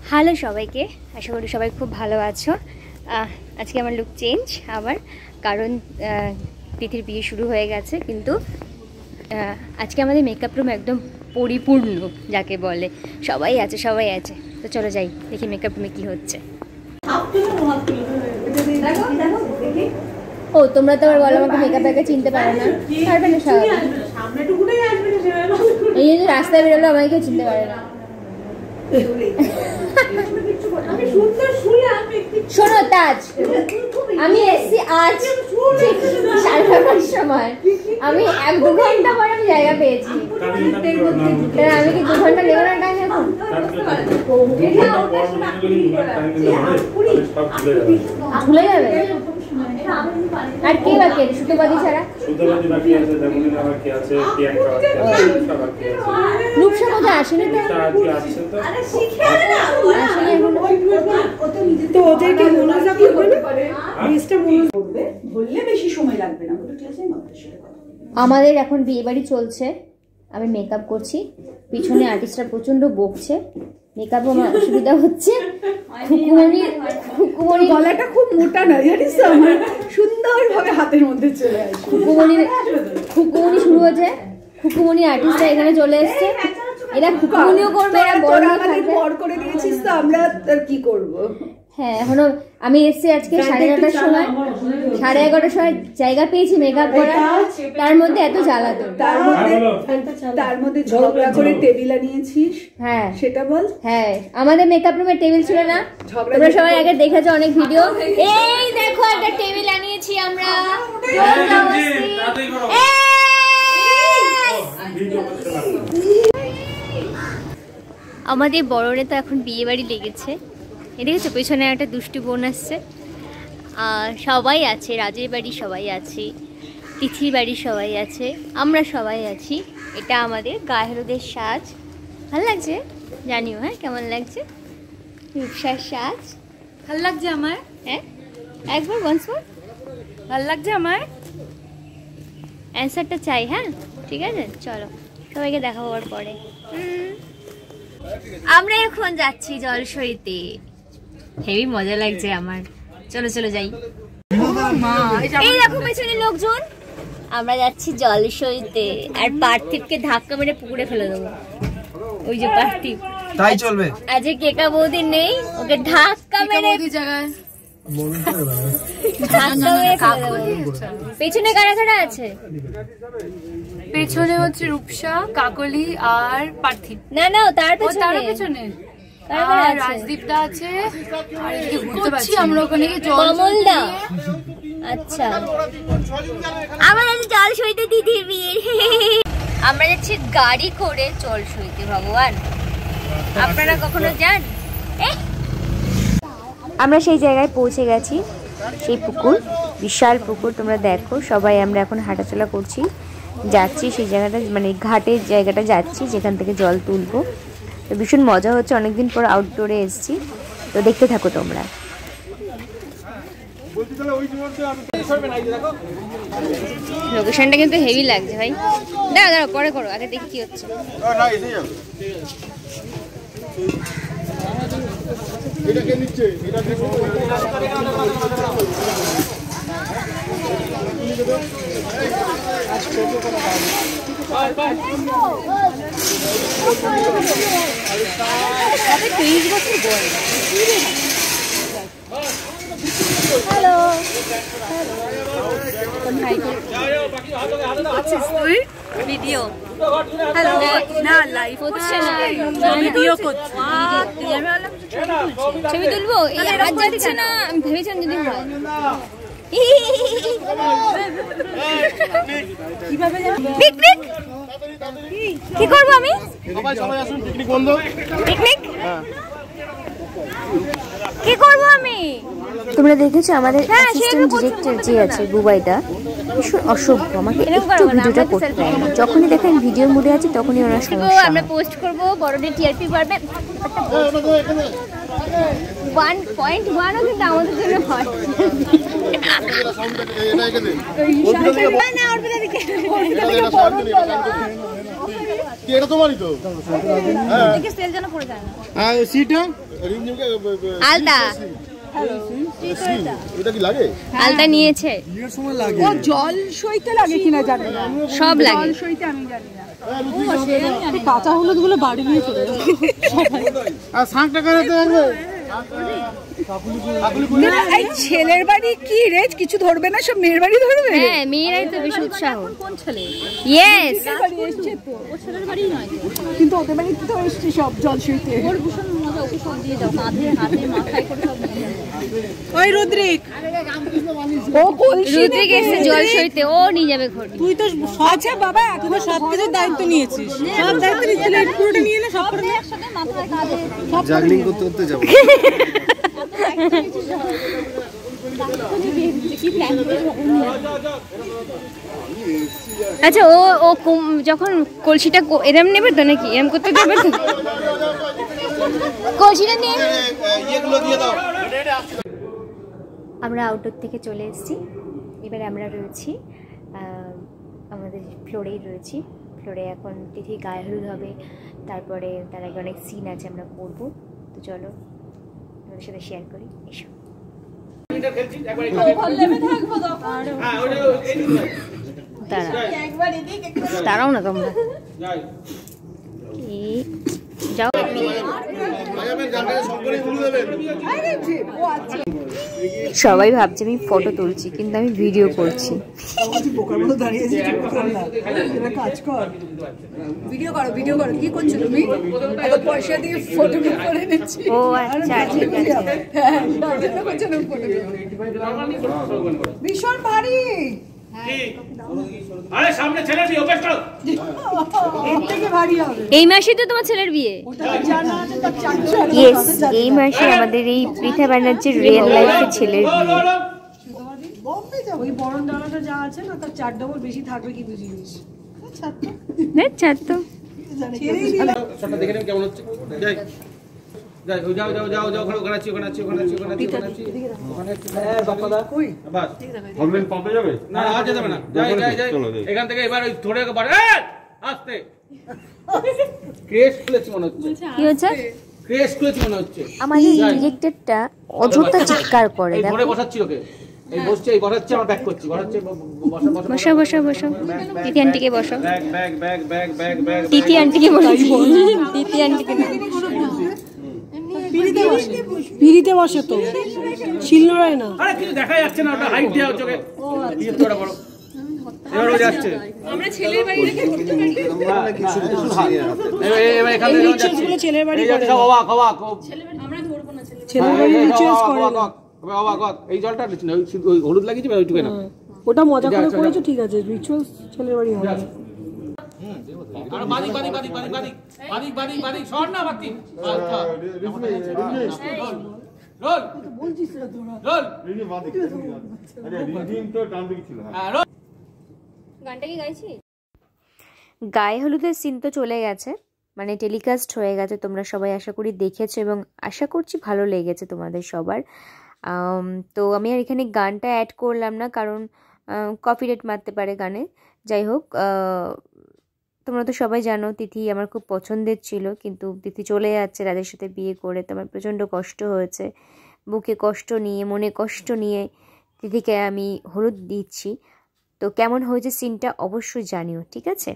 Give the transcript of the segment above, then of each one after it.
Hello সবাইকে, আশা করি সবাই খুব ভালো আছো। আজকে আমার লুক চেঞ্জ আবার, কারণ তিথির বিয়ে শুরু হয়ে গেছে, কিন্তু আজকে আমাদের মেকআপ রুম একদম পরিপূর্ণ যাকে বলে, সবাই আছে। তো চলো যাই দেখি মেকআপ রুমে কী হচ্ছে। ও তোমরা তো আবার বলো আমাকে মেকআপ ব্যাগে চিনতে পারো না, পারবে না সবাই। এই যে রাস্তায় বেরোলো আমাকে কেউ চিনতে পারে না। শোনো তাজ, আমি এসছি আজ 5:30 সময়, আমি 1-2 ঘন্টা পর আমি জায়গা পেয়েছি। আমি কি 2 ঘন্টা নেবো না টাইম? এখন ভুলে যাবে। আর কে বাকি আছে? সুতোবাদী ছাড়া রূপসা কোথায় আসেনি তো? ওদেরকে মোনাজা করবে বললে বেশি সময় লাগবে না। আমাদের এখন বিয়ে বাড়ি চলছে, আমি মেকআপ করছি, পিছনে আর্টিস্টরা প্রচন্ড বকছে, মেকআপও আমার অসুবিধা হচ্ছে। খুকুমণি গলাটা খুব মোটা না, জানিস তো, আমার সুন্দরভাবে হাতের মধ্যে চলে আসে। খুকুমণি শুরু হচ্ছে, খুকুমণি আর্টিস্টরা এখানে চলে এসছে, এরা খুকুমণিও করবে, এরা বড় করে দিয়েছিস তো, আমরা তার কি করব। হ্যাঁ, এখনো আমি এসছি আজকে 11:30 সময়, 11:30 সময় জায়গা পেয়েছি মেকআপ করার, তার মধ্যে এত জ্বালাতন, তার মধ্যে ঝগড়া করে টেবিল আনিয়েছিস। হ্যাঁ সেটা বল। হ্যাঁ, আমাদের মেকআপ রুমে টেবিল ছিল না, তোমরা সবাই আগে দেখেছো অনেক ভিডিও। এই দেখো একটা টেবিল আনিয়েছি আমরা। আমাদের বড়রে তো এখন বিয়ে বাড়ি লেগেছে, দেখেছো পেছনে একটা দুষ্টু বোন আসছে, সবাই আছে, রাজের বাড়ি সবাই আছে, তিথির বাড়ি সবাই আছে, আমরা সবাই আছি। এটা আমাদের গায়ে হলুদের সাজ, ভালো লাগছে জানিও। হ্যাঁ কেমন লাগছে রূপসার সাজ? ভালো লাগছে আমার। হ্যাঁ একবার বলছো ভালো লাগছে আমার, অ্যান্সারটা চাই। হ্যাঁ ঠিক আছে, চলো সবাইকে দেখা হওয়ার পরে। আমরা এখন যাচ্ছি জলসইতে, হেবি মজা লাগছে আমার, চলো যাই। এই দেখো পেছনে লোকজন, আমরা যাচ্ছি জলসইতে, আর পার্থিবকে ধাক্কা মেরে পুকুরে ফেলে দেবো। ওই যে পার্থিব, তাই চলবে। আজকে কেকা বৌদি নেই, ওকে ধাক্কা মেরে জায়গায় পেছনে কারা কারা আছে? পেছনে হচ্ছে রূপসা, কাকলি আর পার্থিব। না তার পেছনে রাজদীপ দা আছে, আর এদিকে ঘুরতে পাচ্ছি আমরা ওখানে কমল দা। আচ্ছা, আমরা যাচ্ছি জলসইতে দিদির বিয়ে। আমরা যাচ্ছি গাড়ি করে জলসইতে। ভগবান, আপনারা কখনো যান? আমরা সেই জায়গায় পৌঁছে গেছি, সেই পুকুর, বিশাল পুকুর তোমরা দেখো। সবাই আমরা এখন হাঁটাচলা করছি, যাচ্ছি সেই জায়গাটা, মানে ঘাটের জায়গাটা যাচ্ছি যেখান থেকে জল তুলবো। তো ভীষণ মজা হচ্ছে, অনেকদিন পর আউটডোরে এসেছি, তো দেখতে থাকো তোমরা। লোকেশনটা কিন্তু হেভি লাগছে ভাই। দাঁড়াও পরে করো, আগে দেখি কি হচ্ছে। হ্যালো, ভিডিও হ্যালো না, লাইভ হচ্ছে না, ভিডিও করছি। ছবি তুলবো, এই আজ যাচ্ছে না, আমি ভেবেছিলাম যদি হয়। পিকনিক কি করবো আমি? পিকনিক কি করবো আমি? তোমরা দেখেছো আমাদের অ্যাসিস্ট্যান্ট ডিরেক্টর যে আছে বুবাইদা, ভীষণ অসভ্য, আমাকে একটু ভিডিওটা করতে দেয় না। যখনই দেখেন ভিডিওর মুডে আছে তখনই ওনার সমস্যা। আমরা পোস্ট করবো, বড়দের টিআরপি বাড়বে। 1.1ও কিন্তু আমাদের জন্য হয়। এটা তোমারই তো। সিটটা আলতা এটা কি লাগে? আলতা নিয়েছে। বিয়ের সময় লাগে। ও জল সইতে লাগে কিনা জানি না, সব লাগে। জল সইতে আমি জানি না। কাঁচা হলুদ গুলো বাড়ি নিয়ে চলে যাবে। আর শাঁখটা করাতে পারবে? এই ছেলের বাড়ি কি রে, কিছু ধরবে না, সব মেয়ের বাড়ি ধরবে। হ্যাঁ, মেয়েরাই তো বেশি উৎসাহ। কোন ছেলে? ইয়েস, এসছে তো, ও ছেলের বাড়ি নয় কিন্তু ওদের বাড়ি তো এসছে সব জল সইতে। ওর ভীষণ মজা, ওকে সব দিয়ে দাও, কাঁধে হাতে মাথায় করে সব দিয়ে দাও। ওই রুদ্রিক, ও কলসি রুদ্রিক এসে জল সইতে, ও নিয়ে যাবে ঘর। তুই তো আচ্ছা বাবা, তুই তো সব কিছুর দায়িত্ব নিয়েছিস, সব দায়িত্ব নিচ্ছিল, এই পুরোটা নিয়ে নে, সব করে নে একসাথে, মাথায় কাঁধে জাগলিং করতে করতে যাব। আচ্ছা, ও যখন কলসিটা এরম নেবে তো নাকি, এরম করতে দেবে তো? কলসিটা নিয়ে আমরা আউটডোর থেকে চলে এসেছি। এবারে আমরা রয়েছি আমাদের ফ্লোরেই রয়েছি। ফ্লোরে এখন তিথি গায়ে হলুদ হবে, তারপরে তার আগে অনেক সিন আছে আমরা করবো। তো চলো আমাদের সাথে শেয়ার করি, এসো। দাঁড়াও না তোমরা, যাও। সবাই ভাবছে আমি ফটো তুলছি, কিন্তু আমি ভিডিও করছি। ভিডিও করো, ভিডিও করো। কি করছো তুমি? এত পয়সা দিয়ে ফটো করে নিচ্ছি। ও আচ্ছা, ঠিক আছে। হ্যাঁ, সাজানো গোছানো ফটো। ভীষণ ভারী। আরে সামনে ছেলে বিয়ে হবে তো, এর থেকে ভারী হবে। এই মাসে তো তোমার ছেলের বিয়ে। জানা আছে তার চাকরি। ইয়েস, এই মাসে আমাদের এই পৃথা ব্যানার্জির রিয়েল লাইফে ছেলের বিয়ে। বম্বে যাবো, ওই বরণ ডালাটা যা আছে না, তার 4 ডবল বেশি থাকবে কি বুঝিস? ছাড় তো। ছোটটা দেখে নেন কেমন হচ্ছে। যাই যাই, যাও যাও যাও যাও, ওখানে আছি, ওখানে আছি, ওখানে আছি, ওখানে আছি, ওখানে আছি, ওখানে আছি। হ্যাঁ বাপাদা কই? বাস হলমেন পাম্পে যাবে? না আজ যেতে হবে না, যাই যাই যাই। এখান থেকে এবার ওই থোড়ে বাড়ে আস্তে ক্রেশ খুলেছি মনে হচ্ছে। কি হচ্ছে? ক্রেশ খুলেছি মনে হচ্ছে। আমাদের ডিরেক্টরটা অযথা চিৎকার করে। এই দেখো, ধরে বসাচ্ছি ওকে, এই বসছে, এই বসাচ্ছে, আমরা ব্যাক করছি, বসাচ্ছে, বসা বসা বসো বসো বসো। তিথি আন্টিকে বসো। Bag bag bag bag bag bag. Tithi আন্টিকে বসো। তিথি আন্টিকে না। পিড়িতে বসে তো, শিলনোড়ায় না। আরে কিছু দেখা যাচ্ছে না, ওটা হাইট দেওয়া চোখে। কি তোরা বড় এবার ও যাচ্ছে। আমরা ছেলের বাড়ি রেখে করতে পারি এবার এখান থেকে যাচ্ছে ছেলের বাড়ি এই যাচ্ছে, অবাক অবাক। আমরা ধরবো না ছেলের বাড়ি রিচুয়ালস করে না। অবাক অবাক, এই জলটা ওই হলুদ লাগিয়েছি ওইটুকু না, ওটা মজা করে করেছো, ঠিক আছে, রিচুয়ালস ছেলের বাড়ি হবে। আর বাদিক বাদিক বাদিক বাদিক বাদিক বাদিক বাদিক বাদিক সর না বাদিক। আচ্ছা রোল বলছিস না তোরা, রোল রিনি বাদিক। আরে রিনি তো ডান দিকে ছিল। হ্যাঁ রোল। গানটা কি গাইছি? গায়ে হলুদের সিন তো চলে গেছে, মানে টেলিকাস্ট হয়ে গেছে। তোমরা সবাই আশা করি দেখেছো এবং আশা করছি ভালো লেগেছে তোমাদের সবার। তো আমি আর এখানে গানটা অ্যাড করলাম না, কারণ কপিরাইট মারতে পারে গানে। যাই হোক, তোমরা তো সবাই জানো তিথি আমার খুব পছন্দের ছিল, কিন্তু তিথি চলে যাচ্ছে রাজের সাথে বিয়ে করে। তো আমার প্রচণ্ড কষ্ট হয়েছে, বুকে কষ্ট নিয়ে, মনে কষ্ট নিয়ে তিথিকে আমি হলুদ দিচ্ছি। তো কেমন হয়েছে সিনটা অবশ্যই জানিও, ঠিক আছে?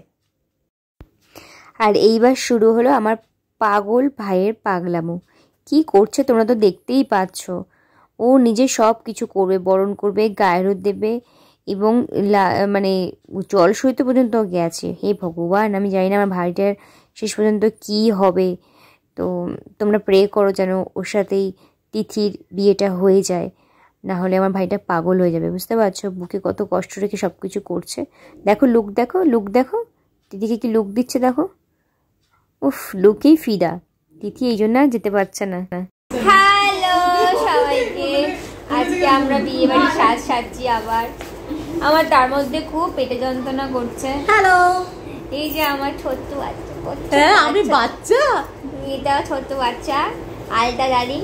আর এইবার শুরু হলো আমার পাগল ভাইয়ের পাগলামো। কি করছে তোমরা তো দেখতেই পাচ্ছ। ও নিজে সব কিছু করবে, বরণ করবে, গায়ে হলুদ দেবে এবং মানে জল সইতে পর্যন্ত গেছে। হে ভগবান, আমি জানি না আমার ভাইটার শেষ পর্যন্ত কি হবে। তো তোমরা প্রে করো যেন ওর সাথেই তিথির বিয়েটা হয়ে যায়, না হলে আমার ভাইটা পাগল হয়ে যাবে। বুঝতে পারছো? বুকে কত কষ্ট রেখে সব কিছু করছে। দেখো লুক, দেখো লুক, দেখো তিথিকে কি লুক দিচ্ছে, দেখো। উফ, লুকেই ফিদা তিথি, এই জন্য আর যেতে পারছে না। হ্যালো সবাইকে, আজকে আমরা বিয়ে বাড়ি সাজছি আবার। আমার তার মধ্যে খুব পেটে যন্ত্রণা করছে। হ্যালো, এই যে আমার ছোট্ট বাচ্চা। হ্যাঁ আমি বাচ্চা, এটা ছোট্ট বাচ্চা আলতা গাড়ি।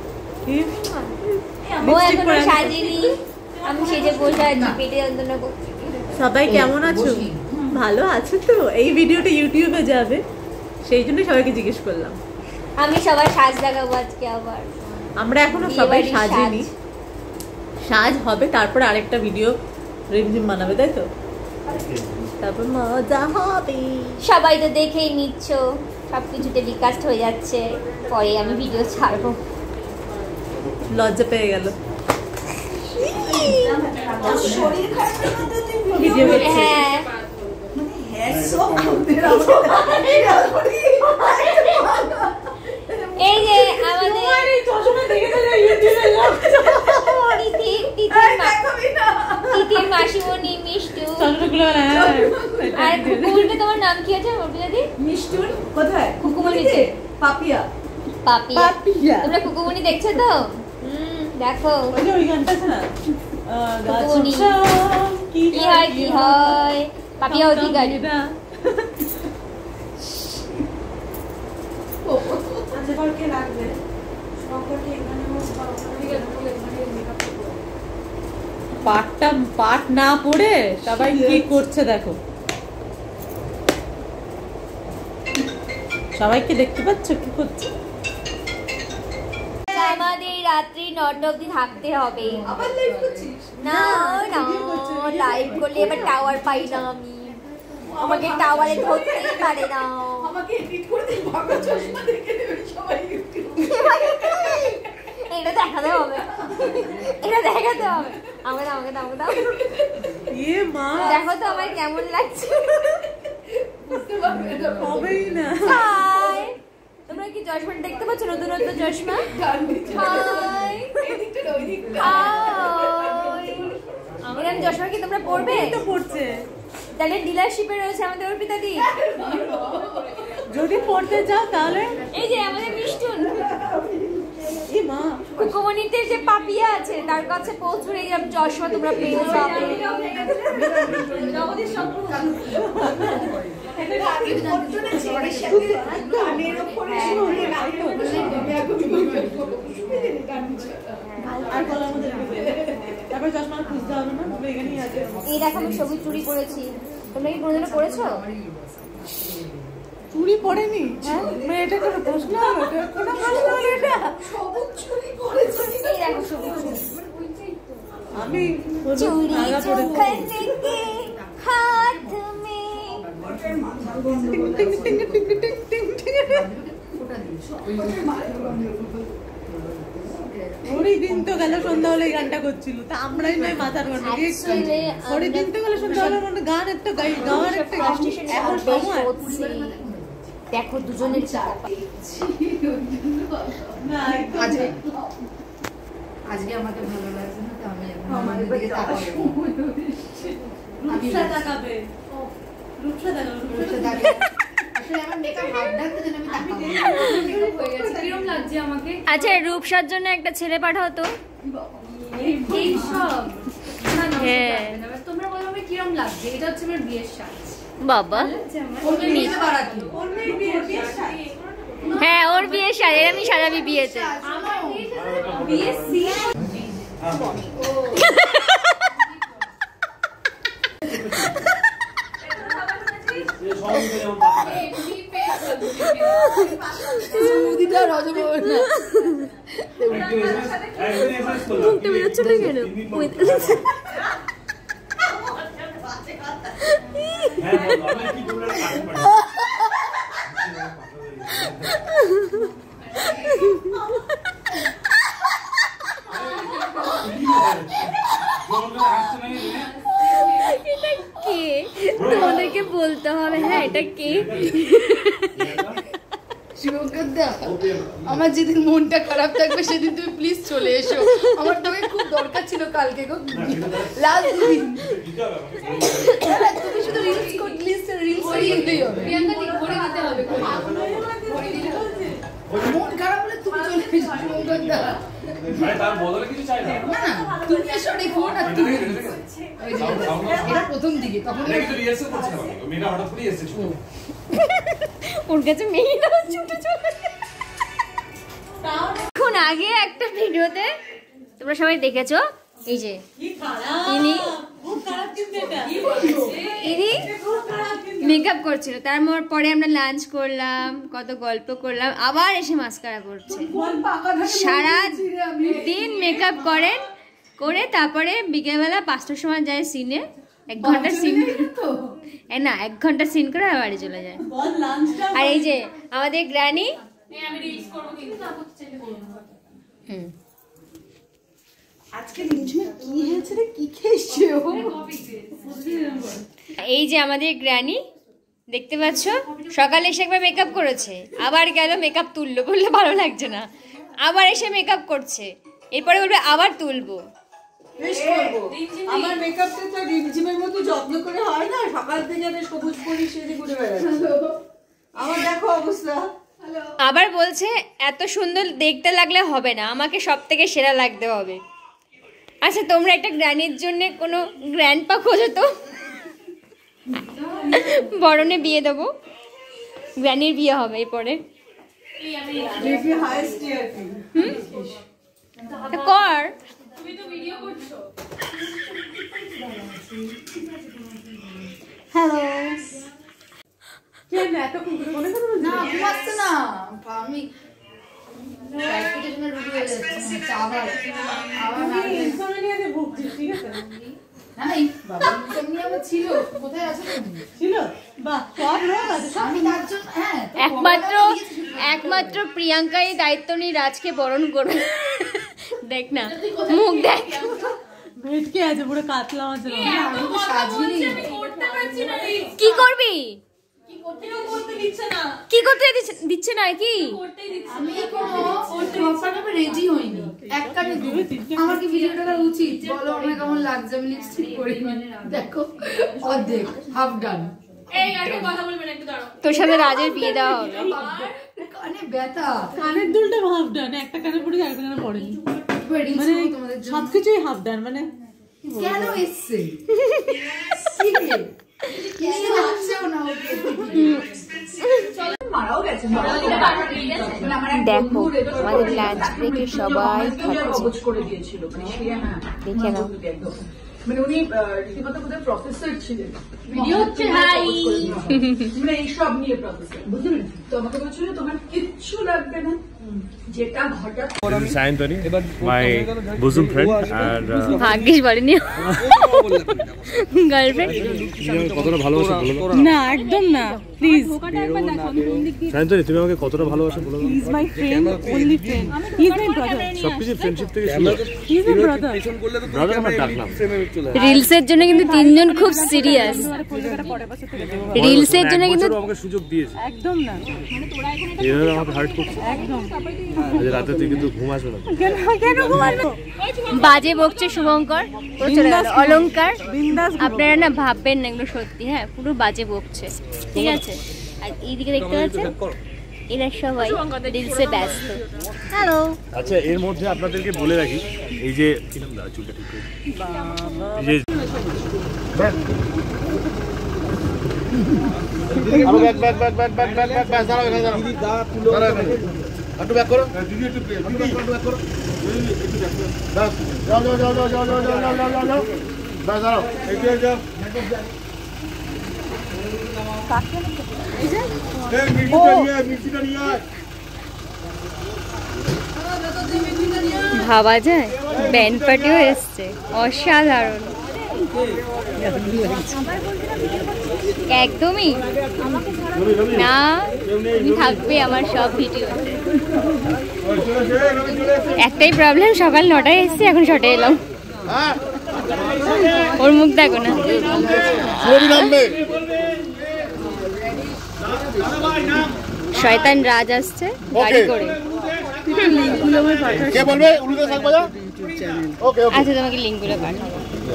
ও এখনো সাজেনি, আমি সেজে বসে আছি, পেটে যন্ত্রণা করছি। সবাই কেমন আছো? ভালো আছো তো? এই ভিডিওটা ইউটিউবে যাবে, সেই জন্য সবাইকে জিজ্ঞেস করলাম। আমি সবার সাজ দেখাবো আজকে আবার। আমরা এখনো সবাই সাজিনি, সাজ হবে তারপর আরেকটা ভিডিও রিমঝিম বানাবে, তাই তো? তারপর মজা হবে। সবাই তো দেখেই নিচ্ছ, সবকিছু টেলিকাস্ট হয়ে যাচ্ছে, পরে আমি ভিডিও ছাড়বো। লজ্জা পেয়ে গেল। এই যে আমাদের তিতির মাসিমণি মিষ্টু আর কুকুমণিতে তোমার নাম কি আছে দিদি? মিষ্টুর কোথায়? কুকুমণিতে পাপিয়া। পাপিয়া। তোমরা কুকুমণি দেখছো তো? দেখো ওই গানটা আছে না, কুকুমণি কি হয় কি হয়, পাপিয়া অধিকারী। পাঠ না পড়ে সবাই কি করছে দেখো, সবাইকে দেখতে পাচ্ছ কি করছে। আমাদের রাত্রি 9টা অবধি থাকতে হবে। না না, লাইভ করলে এবার টাওয়ার পাই না আমি, আমাকে টাওয়ারে ধরতে পারে না। এটা দেখাতে হবে, এটা দেখাতে হবে। আমাকে দাও, আমাকে দাও, আমাকে দাও। দেখো তো আমার কেমন লাগছে। তোমরা কি চশমা দেখতে পাচ্ছ? নতুন নতুন চশমা। এরকম চশমা কি তোমরা পড়বে? তো পড়ছে, তাহলে ডিলারশিপে রয়েছে আমাদের অর্পিতা দি। যদি পড়তে চাও তাহলে এই যে আমাদের মিষ্টুন মা কুকুমণিতে যে পাপিয়া আছে তার কাছে পৌঁছলে এই চশমা তোমরা পেয়ে যাবে। এই দেখো আমি সবুজ চুড়ি পরেছি, তোমরা কি কোনোদিনও পরেছো? চুড়ি পড়েনি? মেয়েটা কোনো প্রশ্ন হলো? কোনো প্রশ্ন হলো এটা? সবুজ চুড়ি পড়েছে। এই দেখো সবুজ চুড়ি। আমি चूड़ी चोखन के हाथ में। ওই দিন তো গেল সন্ধ্যা হলে গানটা করছিল, তা আমরাই নয় মাথার গান। ওই দিন তো গেল সন্ধ্যা হলে মানে গান একটা গাওয়ার একটা এখন সময় দেখো দুজনের আজকে আমাকে ভালো লাগছে না, তো আমি আমার দিকে তাকাবো। রূপসা তাকাবে, রূপসা তাকাবে। আসলে আমার মেকআপ হাত ডাকতে যেন আমি তাকাবো। মেকআপ হয়ে গেছে, কিরকম লাগছে আমাকে? আচ্ছা রূপসার জন্য একটা ছেলে পাঠাও তো। এই সব হ্যাঁ তোমরা বলো আমি কিরকম লাগছে? এটা হচ্ছে আমার বিয়ের সাজ। বাবা হ্যাঁ ওর বিয়ের সাজ, আমি সাজাবি বিয়েতে। মুখটা বেরোচ্ছে না কেন? এটা কে তোমাদেরকে বলতে হবে? হ্যাঁ এটা কে? আমার যেদিন মনটা খারাপ থাকবে সেদিন তুমি প্লিজ চলে এসো, আমার তোমাকে খুব দরকার ছিল কালকে গো, লাস্ট দিন। তুমি শুধু রিলস করলেই হবে, প্রিয়াঙ্কা ঠিক করে দিতে হবে। মন খারাপ হলে তুমি চলে এসো শুভঙ্করদা। তার বদলে কিছু চাই না, না তুমি এসো দেখো না, তুমি এটা প্রথম দিকে তখন রিহার্সাল করছিলাম, মেয়েটা হঠাৎ করে এসেছে। ওর কাছে মেয়েরাও ছুটে চলে। এখন আগে একটা ভিডিওতে তোমরা সবাই দেখেছো, এই যে ইনি মেকআপ করছিল, তারপরে আমরা লাঞ্চ করলাম, কত গল্প করলাম, আবার এসে মাস্কারা করছে। সারা দিন মেকআপ করে তারপরে বিকেলবেলা 5টার সময় যায় সিনে, 1 ঘন্টা সিন, না 1 ঘন্টা সিন করে আবার বাড়ি চলে যায়। আর এই যে আমাদের গ্র্যানি, এই যে আমাদের গ্র্যানি দেখতে পাচ্ছ, সকালে এসে একবার মেকআপ করেছে, আবার গেল মেকআপ তুললো, বললে ভালো লাগছে না, আবার এসে মেকআপ করছে, এরপরে বলবে আবার তুলবো। আমার মেকআপটা তো রিমঝিমের মতো যত্ন করে হয় না, সকাল থেকে সবুজ পরি সেজে ঘুরে বেড়াচ্ছে, আমার দেখো অবস্থা। আবার বলছে এত সুন্দর দেখতে লাগলে হবে না, আমাকে সব থেকে সেরা লাগতে হবে। আচ্ছা তোমরা একটা গ্র্যানির জন্য কোনো গ্র্যান্ডপা খোঁজো তো, বরণে বিয়ে দেবো, গ্র্যানির বিয়ে হবে এরপরে। কর হ্যালো, একমাত্র প্রিয়াঙ্কাই দায়িত্ব নিয়ে রাজকে বরণ করবে। দেখ না মুখ দেখ, ভেটকে আছে পুরো কাতলা মাছ। কি করবি? কি করতে দিচ্ছে না কি? আমি রেডি হইনি, এক কানে আমার কি ভিডিওটা করা উচিত বলো? আমার কেমন লাগছে? আমি লিপস্টিক পরি, দেখো অর্ধেক, হাফ ডান। এই আরে কথা বলবেন একটু দাঁড়াও, তোর সাথে রাজের বিয়ে দেওয়া হবে। কানে ব্যথা, কানের দুলটা হাফ ডান, একটা কানে পড়ে আর কানে পড়েনি, মানে সবকিছুই হাফ ডান। মানে কেন এসছে দেখো আমাদের লাঞ্চ ব্রেকে সবাই দেখে নাও। মানে উনি রীতিমতো বোধহয় প্রফেসর ছিলেন, মানে এইসব নিয়ে প্রফেসর, বুঝতে পেরেছি। তো আমাকে বলছিল তোমার কিচ্ছু লাগবে না, যেটা ঘটাৎ। Sayantani, my bosom friend, and ভাগ্যিস বলেনি গার্লফ্রেন্ড। কতটা ভালোবাসো বলো না, একদম না, প্লিজ। সায়ন্তনী, তুমি আমাকে কতটা ভালোবাসো বলো। He is my friend, only friend, he is my brother. সবকিছু ফ্রেন্ডশিপ থেকে শুরু, he is my brother. Brother আমার ডাকলাম। রিলসের জন্য কিন্তু 3 জন খুব সিরিয়াস, রিলসের জন্য কিন্তু আমাকে সুযোগ দিয়েছে। একদম না, এভাবে আমাকে হার্ট করছে একদম। আজ রাতে তুই কিন্তু ঘুম আসবে না। কেন ঘুমাবো? বাজে বকছে শুভঙ্কর, পুরো চলে গেল অলংকার। আপনারা না ভাববেন না এগুলো সত্যি, হ্যাঁ পুরো বাজে বকছে, ঠিক আছে। আর এইদিকে দেখতে পাচ্ছেন এরা সবাই রিলসে ব্যস্ত। হ্যালো। আচ্ছা এর মধ্যে আপনাদেরকে বলে রাখি, এই যে চুলটা ঠিক করে, এই যে আরো back back back back back back back দাঁড়াও এখানে, দাঁড়াও দিদি, দা তুলো একটু ব্যাক করো দিদি, একটু ব্যাক করো একটু ব্যাক করো, বাস যাও যাও যাও যাও যাও যাও যাও যাও যাও যাও, বাস দাঁড়াও এই যে যাও এই যে এই মিষ্টিটা নিয়ে আয়। ভাবা যায় ব্যান্ড পার্টিও এসছে, অসাধারণ একদমই না, তুমি থাকবে আমার সব ভিডিওতে। একটাই প্রবলেম, সকাল 9টায় এসছি, এখন 6টায় এলাম। ওর মুখ দেখো না। শয়তান রাজ আসছে গাড়ি করে। আচ্ছা তোমাকে লিঙ্কগুলো পাঠাবো।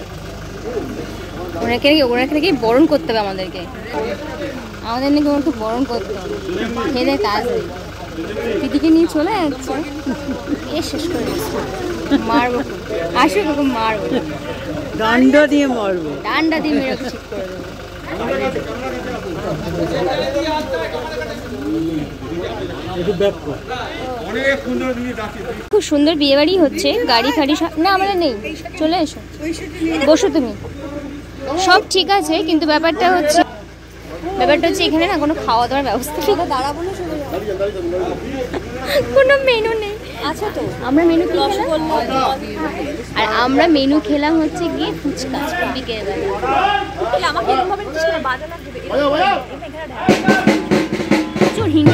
ওনাকে নাকি বরণ করতে হবে আমাদেরকে, আমাদের নাকি ওনাকে বরণ করতে হবে, খেলে কাজ নেই। দিদিকে নিয়ে চলে যাচ্ছে, এ শেষ করে দিচ্ছে, মারবো আসুক ওকে মারবো, ডান্ডা দিয়ে মারবো, ডান্ডা দিয়ে মেরে ঠিক করে দেবো। খুব সুন্দর বিয়ে বাড়ি হচ্ছে, গাড়ি ফাড়ি না আমাদের নেই, চলে এসো বসো তুমি। সব ঠিক আছে কিন্তু ব্যাপারটা হচ্ছে ব্যাপারটা হচ্ছে এখানে না কোনো খাওয়া দাওয়ার ব্যবস্থা নেই, দাঁড়াবো না কোনো মেনু নেই। আচ্ছা তো আমরা মেনু কি খেলাম? আর আমরা মেনু খেলাম হচ্ছে গিয়ে ফুচকা বিকেল বেলা। আমাকে এরকমভাবে বাজানো প্রচুর হিংসা।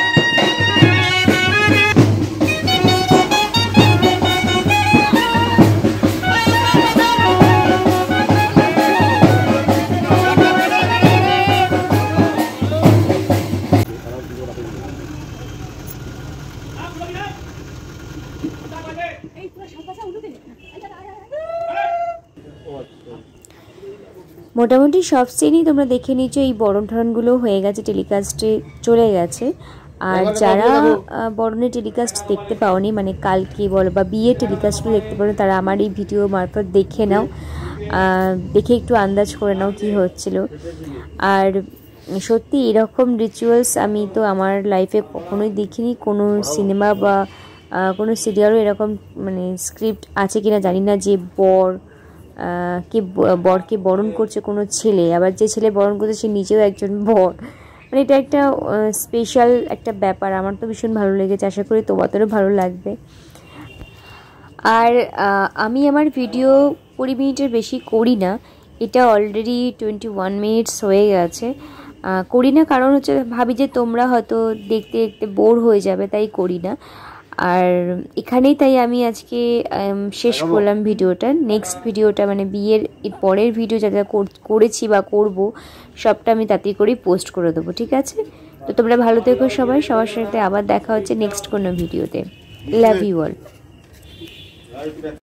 মোটামুটি সব সিনই তোমরা দেখে নিচ্ছ, এই বরণ ঠরণগুলো হয়ে গেছে, টেলিকাস্টে চলে গেছে। আর যারা বরণের টেলিকাস্ট দেখতে পাওনি, মানে কালকে বলো বা বিয়ের টেলিকাস্টগুলো দেখতে পারো, তারা আমার এই ভিডিও মারফত দেখে নাও, দেখে একটু আন্দাজ করে নাও কী হচ্ছিল। আর সত্যি এরকম রিচুয়ালস আমি তো আমার লাইফে কখনোই দেখিনি। কোনো সিনেমা বা কোনো সিরিয়ালও এরকম মানে স্ক্রিপ্ট আছে কিনা জানি না, যে বরকে বরণ করছে কোনো ছেলে, আবার যে ছেলে বরণ করছে সে নিজেও একজন বর। মানে এটা একটা স্পেশাল একটা ব্যাপার, আমার তো ভীষণ ভালো লেগেছে, আশা করি তোমাদেরও ভালো লাগবে। আর আমি আমার ভিডিও 20 মিনিটের বেশি করি না, এটা অলরেডি 21 মিনিটস হয়ে গেছে। করি না কারণ হচ্ছে ভাবি যে তোমরা হয়তো দেখতে দেখতে বোর হয়ে যাবে, তাই করি না। আর এখানেই তাই আমি আজকে শেষ করলাম ভিডিওটা। নেক্সট ভিডিওটা মানে বিয়ের পরের ভিডিও যা যা করেছি বা করব সবটা আমি তাড়াতাড়ি করেই পোস্ট করে দেবো, ঠিক আছে? তো তোমরা ভালো থেকো সবাই, সবার সাথে আবার দেখা হচ্ছে নেক্সট কোনো ভিডিওতে। Love you all.